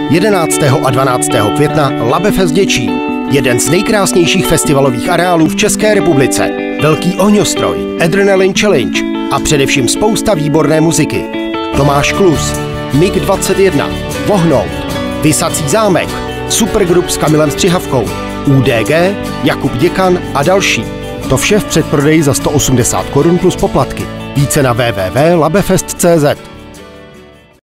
11. a 12. května Labefest Děčín. Jeden z nejkrásnějších festivalových areálů v České republice. Velký ohňostroj, Adrenaline Challenge a především spousta výborné muziky. Tomáš Klus, MiG-21, Vohnout, Visací zámek, Supergroup s Kamilem Střihavkou, UDG, Jakub Děkan a další. To vše v předprodeji za 180 Kč plus poplatky. Více na www.labefest.cz.